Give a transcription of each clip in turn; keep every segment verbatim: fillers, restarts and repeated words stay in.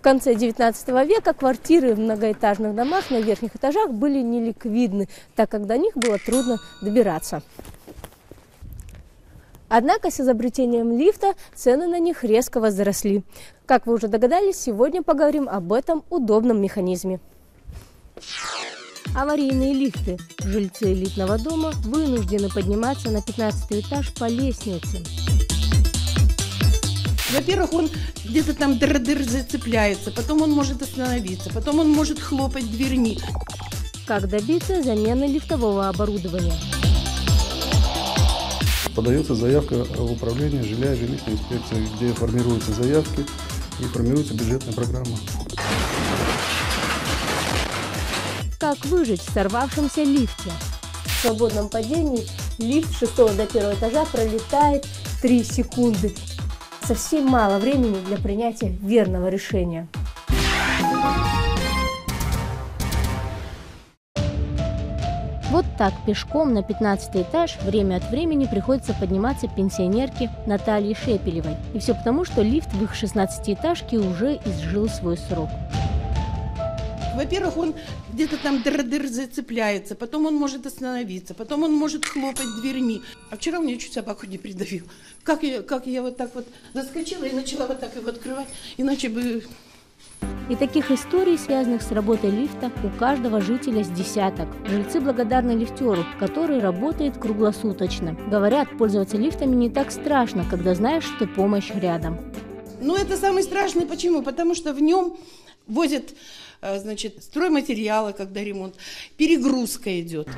конце девятнадцатого века квартиры в многоэтажных домах на верхних этажах были неликвидны, так как до них было трудно добираться. Однако с изобретением лифта цены на них резко возросли. Как вы уже догадались, сегодня поговорим об этом удобном механизме. Аварийные лифты. Жильцы элитного дома вынуждены подниматься на пятнадцатый этаж по лестнице. Во-первых, он где-то там дыр-дыр зацепляется, потом он может остановиться, потом он может хлопать дверьми. Как добиться замены лифтового оборудования? Подается заявка в управление жилья и жилищной инспекции, где формируются заявки и формируется бюджетная программа. Как выжить в сорвавшемся лифте? В свободном падении лифт с шестого до первого этажа пролетает три секунды. Совсем мало времени для принятия верного решения. Вот так пешком на пятнадцатый этаж время от времени приходится подниматься пенсионерке Наталье Шепелевой. И все потому, что лифт в их шестнадцатиэтажке уже изжил свой срок. Во-первых, он где-то там дыр-дыр зацепляется, потом он может остановиться, потом он может хлопать дверьми. А вчера у меня чуть собаку не придавил. Как я, как я вот так вот заскочила и начала вот так его открывать, иначе бы... И таких историй, связанных с работой лифта, у каждого жителя с десяток. Жильцы благодарны лифтеру, который работает круглосуточно. Говорят, пользоваться лифтами не так страшно, когда знаешь, что помощь рядом. Ну, это самый страшный. Почему? Потому что в нем возят, значит, стройматериалы, когда ремонт, перегрузка идет.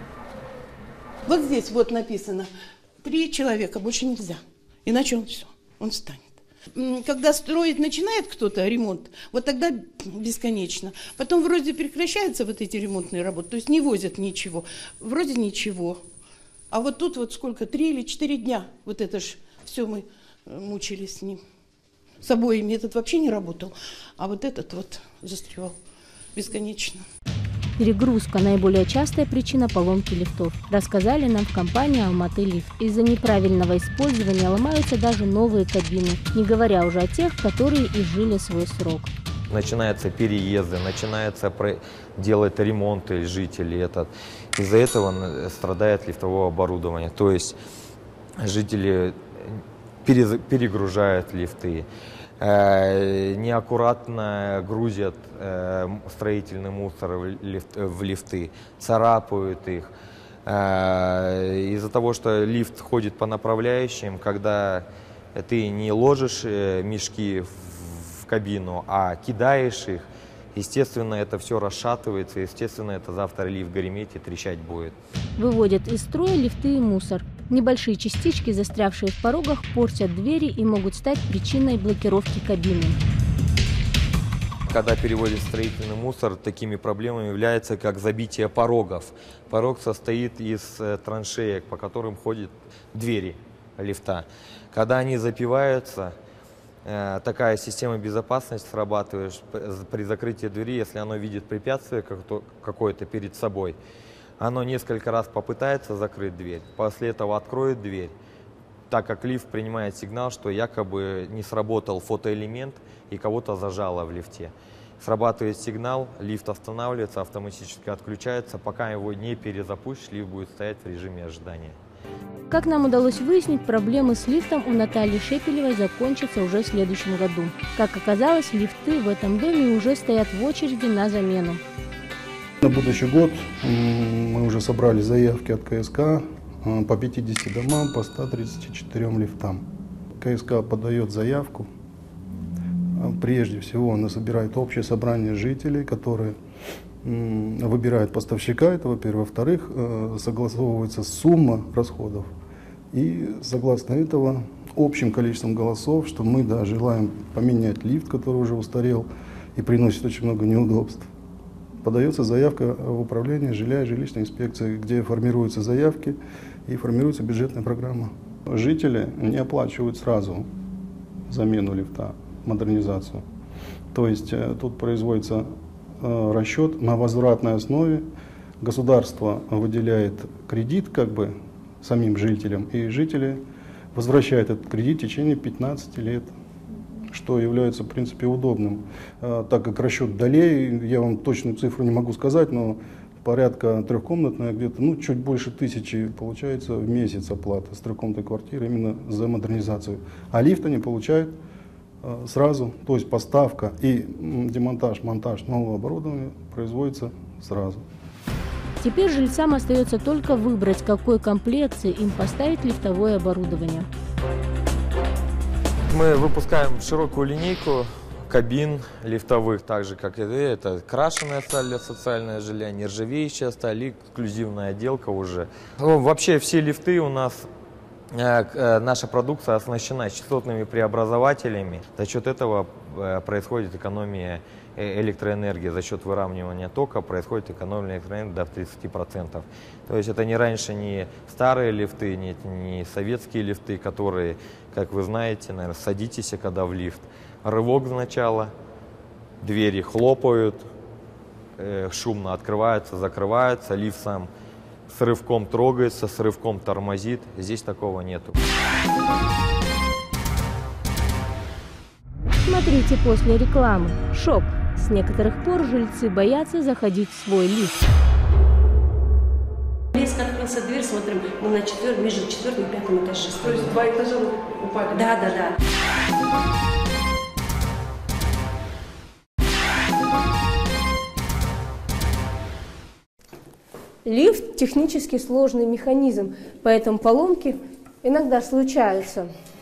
Вот здесь вот написано, три человека, больше нельзя, иначе он все, он встанет. Когда строить начинает кто-то ремонт, вот тогда бесконечно. Потом вроде прекращаются вот эти ремонтные работы, то есть не возят ничего, вроде ничего. А вот тут вот сколько, три или четыре дня, вот это ж все мы мучились с ним. С обоими этот вообще не работал, а вот этот вот застревал бесконечно. Перегрузка – наиболее частая причина поломки лифтов. Рассказали нам в компании «Алматы Лифт». Из-за неправильного использования ломаются даже новые кабины, не говоря уже о тех, которые изжили свой срок. Начинаются переезды, начинается делать ремонты жителей. Этот. Из-за этого страдает лифтовое оборудование. То есть жители перегружают лифты, э, неаккуратно грузят э, строительный мусор в, лифт, в лифты, царапают их. Э, из-за того, что лифт ходит по направляющим, когда ты не ложишь э, мешки в, в кабину, а кидаешь их, естественно, это все расшатывается, естественно, это завтра лифт греметь и трещать будет. Выводят из строя лифты и мусор. Небольшие частички, застрявшие в порогах, портят двери и могут стать причиной блокировки кабины. Когда переводят строительный мусор, такими проблемами является как забитие порогов. Порог состоит из траншеек, по которым ходят двери лифта. Когда они запиваются, такая система безопасности срабатывает при закрытии двери, если оно видит препятствие какое-то перед собой. Оно несколько раз попытается закрыть дверь, после этого откроет дверь, так как лифт принимает сигнал, что якобы не сработал фотоэлемент и кого-то зажало в лифте. Срабатывает сигнал, лифт останавливается, автоматически отключается, пока его не перезапустишь, лифт будет стоять в режиме ожидания. Как нам удалось выяснить, проблемы с лифтом у Натальи Шепелевой закончатся уже в следующем году. Как оказалось, лифты в этом доме уже стоят в очереди на замену. На будущий год мы уже собрали заявки от КСК по пятидесяти домам, по ста тридцати четырём лифтам. КСК подает заявку. Прежде всего она собирает общее собрание жителей, которые выбирают поставщика, это во-первых. Во-вторых, согласовывается сумма расходов. И согласно этого общим количеством голосов, что мы да, желаем поменять лифт, который уже устарел и приносит очень много неудобств. Подается заявка в управление жилья и жилищной инспекции, где формируются заявки и формируется бюджетная программа. Жители не оплачивают сразу замену лифта, модернизацию. То есть тут производится расчет на возвратной основе. Государство выделяет кредит как бы самим жителям, и жители возвращают этот кредит в течение пятнадцати лет. что является, в принципе, удобным. Так как расчет долей, я вам точную цифру не могу сказать, но порядка трехкомнатная, где-то, ну, чуть больше тысячи получается в месяц оплата с трехкомнатной квартиры именно за модернизацию. А лифт они получают сразу, то есть поставка и демонтаж, монтаж нового оборудования производится сразу. Теперь жильцам остается только выбрать, какой комплекции им поставить лифтовое оборудование. Мы выпускаем широкую линейку кабин лифтовых, так же как и это крашеная сталь для социального жилья, нержавеющая сталь, эксклюзивная отделка уже. Ну, вообще все лифты у нас, э, наша продукция оснащена частотными преобразователями. За счет этого э, происходит экономия электроэнергии, за счет выравнивания тока происходит экономия электроэнергии до тридцати процентов. То есть это не раньше не старые лифты, не, не советские лифты, которые, как вы знаете, наверное, садитесь, когда в лифт. Рывок сначала, двери хлопают, э, шумно открываются, закрываются, лифт сам с рывком трогается, с рывком тормозит. Здесь такого нету. Смотрите после рекламы. Шок. С некоторых пор жильцы боятся заходить в свой лифт. Резко открылся дверь, смотрим, мы на четвертом, между четвертым и пятым этаже. То есть два этажа упали? Да, да, да. Лифт – технически сложный механизм, поэтому поломки иногда случаются.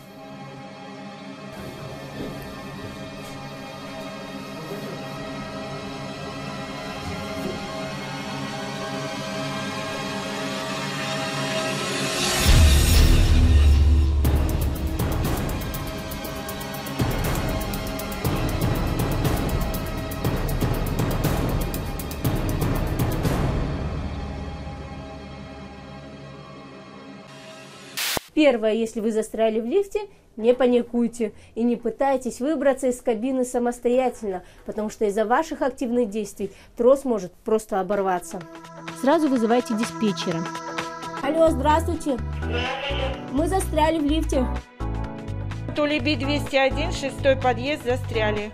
Первое, если вы застряли в лифте, не паникуйте и не пытайтесь выбраться из кабины самостоятельно, потому что из-за ваших активных действий трос может просто оборваться. Сразу вызывайте диспетчера. Алло, здравствуйте. Мы застряли в лифте. Тулеби двести один, шестой подъезд, застряли.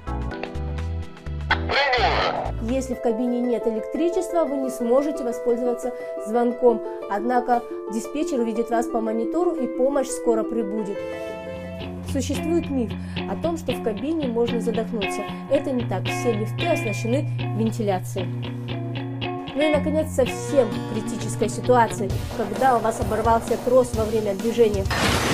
Если в кабине нет электричества, вы не сможете воспользоваться звонком. Однако диспетчер увидит вас по монитору и помощь скоро прибудет. Существует миф о том, что в кабине можно задохнуться. Это не так. Все лифты оснащены вентиляцией. Ну и, наконец, совсем критическая ситуация, когда у вас оборвался трос во время движения.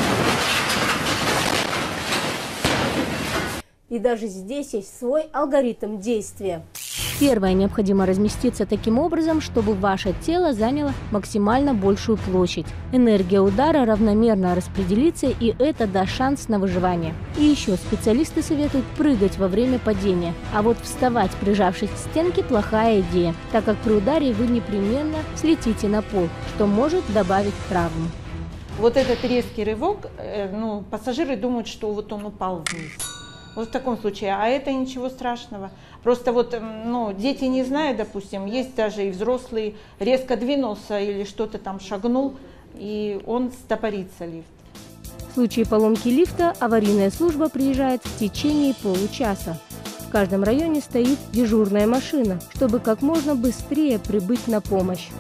И даже здесь есть свой алгоритм действия. Первое, необходимо разместиться таким образом, чтобы ваше тело заняло максимально большую площадь. Энергия удара равномерно распределится, и это даст шанс на выживание. И еще специалисты советуют прыгать во время падения. А вот вставать, прижавшись к стенке, плохая идея, так как при ударе вы непременно слетите на пол, что может добавить травму. Вот этот резкий рывок, ну, пассажиры думают, что вот он упал вниз. Вот в таком случае, а это ничего страшного. Просто вот, ну, дети не знают, допустим, есть даже и взрослые, резко двинулся или что-то там шагнул, и он стопорится лифт. В случае поломки лифта аварийная служба приезжает в течение получаса. В каждом районе стоит дежурная машина, чтобы как можно быстрее прибыть на помощь.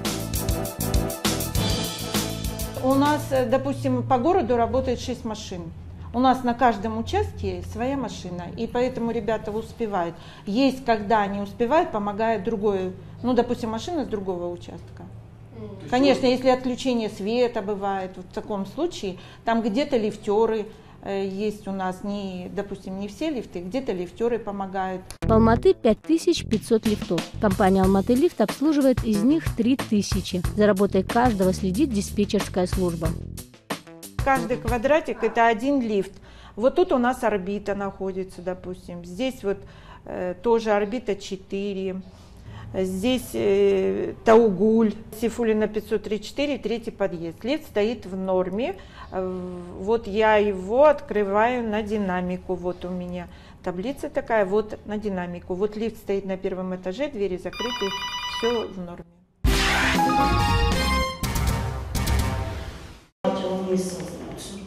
У нас, допустим, по городу работает шесть машин. У нас на каждом участке своя машина, и поэтому ребята успевают. Есть, когда не успевают, помогает другой, ну, допустим, машина с другого участка. Конечно, если отключение света бывает, вот в таком случае, там где-то лифтеры э, есть у нас, не, допустим, не все лифты, где-то лифтеры помогают. В Алматы пять тысяч пятьсот лифтов. Компания «Алматы Лифт» обслуживает из них три тысячи. За работой каждого следит диспетчерская служба. Каждый квадратик – это один лифт. Вот тут у нас орбита находится, допустим. Здесь вот э, тоже орбита четыре. Здесь э, Таугуль, Сейфуллина пятьсот тридцать четыре, третий подъезд. Лифт стоит в норме. Вот я его открываю на динамику. Вот у меня таблица такая, вот на динамику. Вот лифт стоит на первом этаже, двери закрыты, все в норме.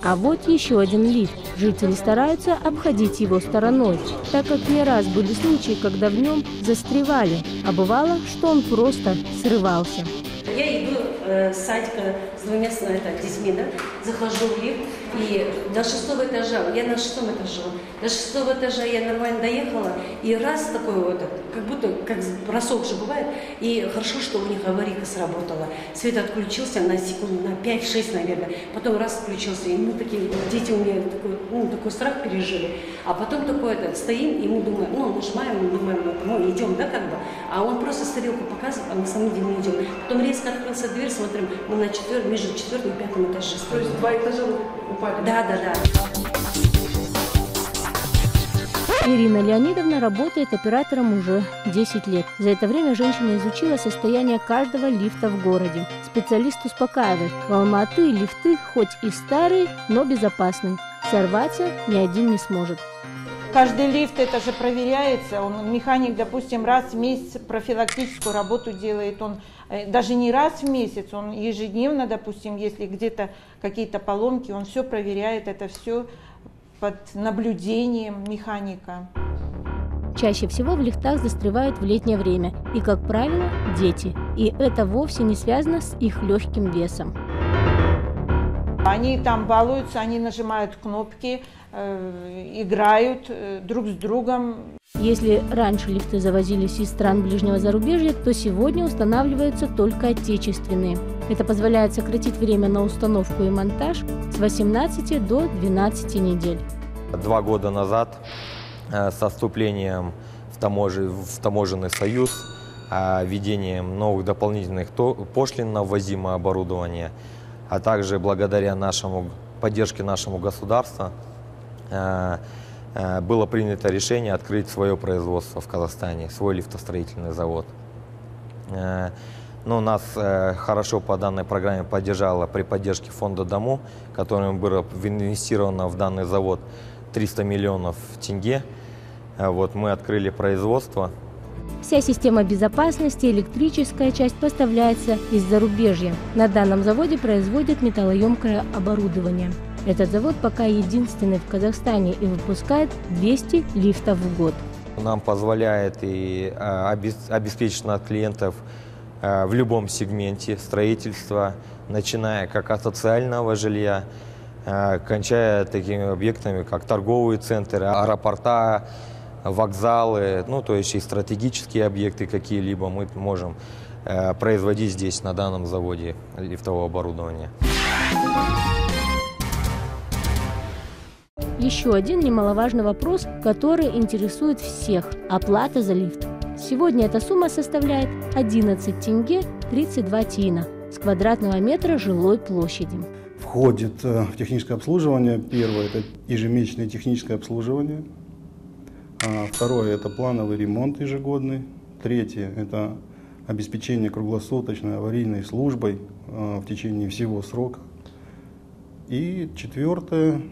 А вот еще один лифт. Жители стараются обходить его стороной, так как не раз были случаи, когда в нем застревали, а бывало, что он просто срывался. Я иду э, с садика с двумя это, детьми, да, захожу в лифт, и до шестого этажа, я на шестом этаже, до шестого этажа я нормально доехала, и раз такой вот, как будто, как бросок же бывает, и хорошо, что у них аварийка сработала. Свет отключился на секунд, на пять-шесть, наверное, потом раз включился, и мы такие, дети у меня такой, ну, такой страх пережили, а потом такой, это, стоим, и мы думаем, ну, нажимаем, мы думаем, ну, идем, да, как бы, а он просто стрелку показывает, а на самом деле не идем. Потом резко открылся дверь, смотрим, мы на четвер... между четвертым и пятым этаже стоим. То есть два этажа упали? Да, да, да. Ирина Леонидовна работает оператором уже десять лет. За это время женщина изучила состояние каждого лифта в городе. Специалист успокаивает: в Алма-Аты лифты хоть и старые, но безопасные. Сорваться ни один не сможет. Каждый лифт это же проверяется, он, механик, допустим, раз в месяц профилактическую работу делает, он даже не раз в месяц, он ежедневно, допустим, если где-то какие-то поломки, он все проверяет, это все под наблюдением механика. Чаще всего в лифтах застревают в летнее время, и, как правило, дети. И это вовсе не связано с их легким весом. Они там балуются, они нажимают кнопки, э, играют э, друг с другом. Если раньше лифты завозились из стран ближнего зарубежья, то сегодня устанавливаются только отечественные. Это позволяет сократить время на установку и монтаж с восемнадцати до двенадцати недель. Два года назад с вступлением в, тамож... в таможенный союз, введением новых дополнительных пошлин на ввозимое оборудование, а также благодаря нашему, поддержке нашему государства было принято решение открыть свое производство в Казахстане, свой лифтостроительный завод. Но нас хорошо по данной программе поддержала при поддержке фонда ДОМУ, которым было инвестировано в данный завод триста миллионов тенге. Вот, мы открыли производство. Вся система безопасности, электрическая часть поставляется из зарубежья. На данном заводе производят металлоемкое оборудование. Этот завод пока единственный в Казахстане и выпускает двести лифтов в год. Нам позволяет и обеспечить наших клиентов в любом сегменте строительства, начиная как от социального жилья, кончая такими объектами, как торговые центры, аэропорта, вокзалы, ну, то есть и стратегические объекты какие-либо мы можем э, производить здесь, на данном заводе лифтового оборудования. Еще один немаловажный вопрос, который интересует всех – оплата за лифт. Сегодня эта сумма составляет одиннадцать тенге тридцать два тиына с квадратного метра жилой площади. Входит в техническое обслуживание. Первое – это ежемесячное техническое обслуживание. Второе – это плановый ремонт ежегодный. Третье – это обеспечение круглосуточной аварийной службой в течение всего срока. И четвертое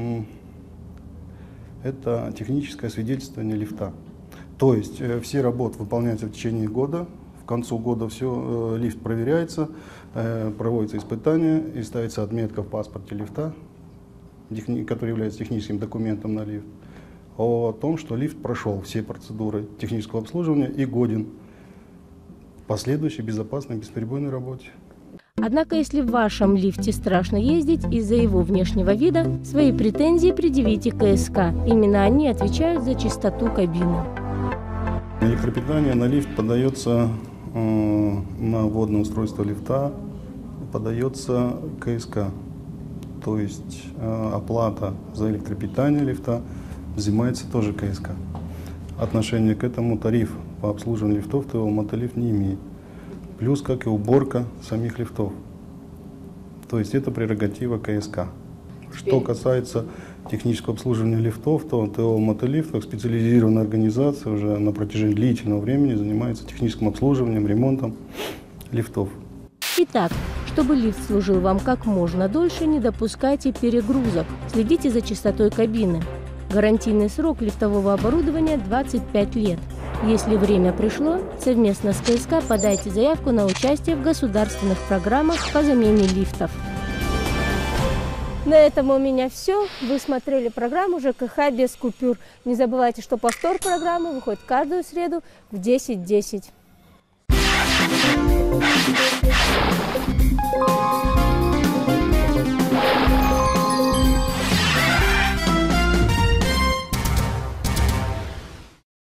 – это техническое свидетельствование лифта. То есть все работы выполняются в течение года. В концу года все, лифт проверяется, проводится испытание и ставится отметка в паспорте лифта, который является техническим документом на лифт, о том, что лифт прошел все процедуры технического обслуживания и годен в последующей безопасной бесперебойной работе. Однако, если в вашем лифте страшно ездить из-за его внешнего вида, свои претензии предъявите КСК. Именно они отвечают за чистоту кабины. Электропитание на лифт подается, э, на вводное устройство лифта подается КСК. То есть э, оплата за электропитание лифта взимается тоже КСК. Отношение к этому тариф по обслуживанию лифтов ТО «Мотолифт» не имеет. Плюс, как и уборка самих лифтов. То есть это прерогатива КСК. Что касается технического обслуживания лифтов, то ТО «Мотолифт» как специализированная организация уже на протяжении длительного времени занимается техническим обслуживанием, ремонтом лифтов. Итак, чтобы лифт служил вам как можно дольше, не допускайте перегрузок. Следите за чистотой кабины. Гарантийный срок лифтового оборудования двадцать пять лет. Если время пришло, совместно с КСК подайте заявку на участие в государственных программах по замене лифтов. На этом у меня все. Вы смотрели программу ЖКХ без купюр. Не забывайте, что повтор программы выходит каждую среду в десять десять.